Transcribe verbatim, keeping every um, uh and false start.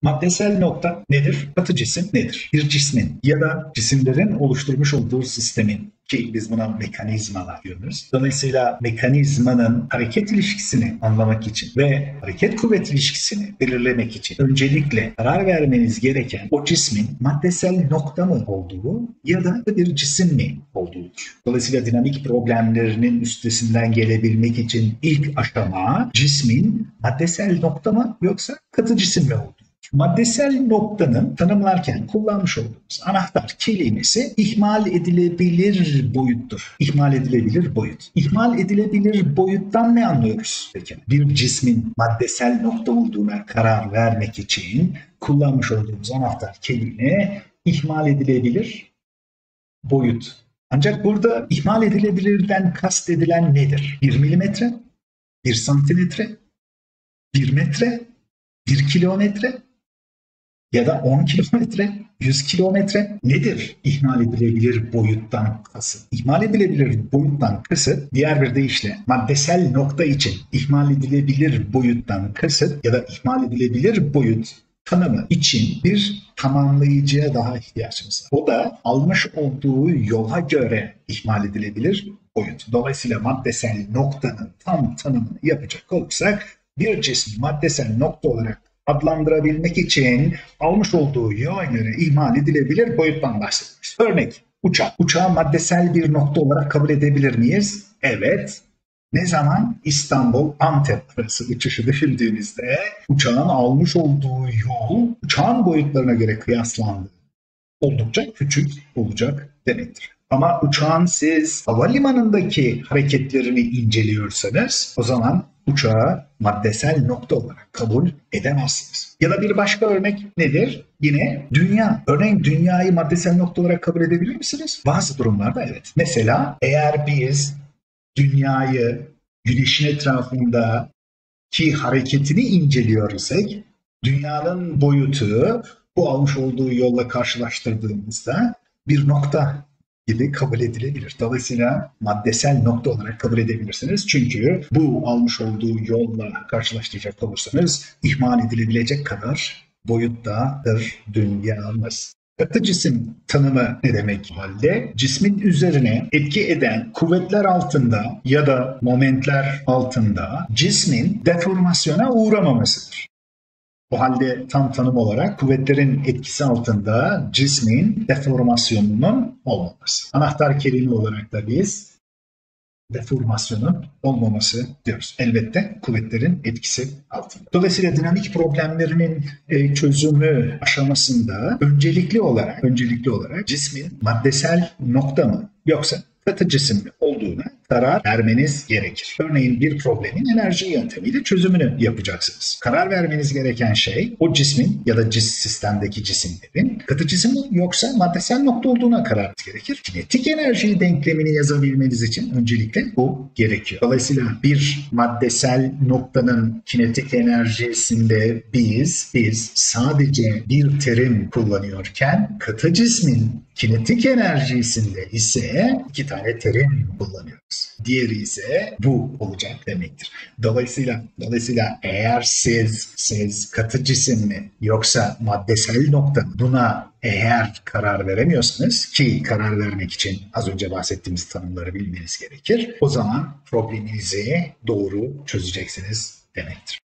Maddesel nokta nedir? Katı cisim nedir? Bir cismin ya da cisimlerin oluşturmuş olduğu sistemin, ki biz buna mekanizmalar diyoruz. Dolayısıyla mekanizmanın hareket ilişkisini anlamak için ve hareket kuvvet ilişkisini belirlemek için öncelikle karar vermeniz gereken o cismin maddesel nokta mı olduğu ya da bir cisim mi olduğudur. Dolayısıyla dinamik problemlerinin üstesinden gelebilmek için ilk aşama cismin maddesel nokta mı yoksa katı cisim mi olduğu. Maddesel noktanın tanımlarken kullanmış olduğumuz anahtar kelimesi ihmal edilebilir boyuttur. İhmal edilebilir boyut. İhmal edilebilir boyuttan ne anlıyoruz peki? Bir cismin maddesel nokta olduğuna karar vermek için kullanmış olduğumuz anahtar kelime ihmal edilebilir boyut. Ancak burada ihmal edilebilirden kastedilen nedir? Bir milimetre, bir santimetre, bir metre, bir kilometre ya da on kilometre, yüz kilometre nedir ihmal edilebilir boyuttan kasıt? İhmal edilebilir boyuttan kasıt, diğer bir deyişle maddesel nokta için ihmal edilebilir boyuttan kasıt ya da ihmal edilebilir boyut tanımı için bir tamamlayıcıya daha ihtiyacımız var. O da almış olduğu yola göre ihmal edilebilir boyut. Dolayısıyla maddesel noktanın tam tanımını yapacak olursak bir cismi maddesel nokta olarak adlandırabilmek için almış olduğu yola göre ihmal edilebilir boyuttan bahsediyoruz. Örnek uçak. Uçağı maddesel bir nokta olarak kabul edebilir miyiz? Evet. Ne zaman? İstanbul-Antep arası uçuşu düşündüğünüzde uçağın almış olduğu yol uçağın boyutlarına göre kıyaslandığı oldukça küçük olacak demektir. Ama uçağın siz havalimanındaki hareketlerini inceliyorsanız o zaman uçağı maddesel nokta olarak kabul edemezsiniz. Ya da bir başka örnek nedir? Yine dünya. Örneğin dünyayı maddesel nokta olarak kabul edebilir misiniz? Bazı durumlarda evet. Mesela eğer biz dünyayı güneşin etrafındaki hareketini inceliyor isek dünyanın boyutu bu almış olduğu yolla karşılaştırdığımızda bir nokta gibi kabul edilebilir. Dolayısıyla maddesel nokta olarak kabul edebilirsiniz. Çünkü bu almış olduğu yolla karşılaştıracak olursanız ihmal edilebilecek kadar boyuttadır dünyamız. Katı cisim tanımı ne demek halde? Cismin üzerine etki eden kuvvetler altında ya da momentler altında cismin deformasyona uğramamasıdır. O halde tam tanım olarak kuvvetlerin etkisi altında cismin deformasyonunun olmaması. Anahtar kelime olarak da biz deformasyonun olmaması diyoruz. Elbette kuvvetlerin etkisi altında. Dolayısıyla dinamik problemlerinin çözümü aşamasında öncelikli olarak öncelikli olarak cismin maddesel nokta mı yoksa katı cisim mi olduğuna karar vermeniz gerekir. Örneğin bir problemin enerji yöntemiyle çözümünü yapacaksınız. Karar vermeniz gereken şey o cismin ya da cis sistemdeki cisimlerin katı cisim mi yoksa maddesel nokta olduğuna karar vermeniz gerekir. Kinetik enerji denklemini yazabilmeniz için öncelikle bu gerekiyor. Dolayısıyla bir maddesel noktanın kinetik enerjisinde biz biz sadece bir terim kullanıyorken katı cismin kinetik enerjisinde ise iki tane terim kullanıyoruz. Diğeri ise bu olacak demektir. Dolayısıyla dolayısıyla eğer siz siz katı cisim mi yoksa maddesel nokta mı buna eğer karar veremiyorsanız ki karar vermek için az önce bahsettiğimiz tanımları bilmeniz gerekir. O zaman probleminizi doğru çözeceksiniz demektir.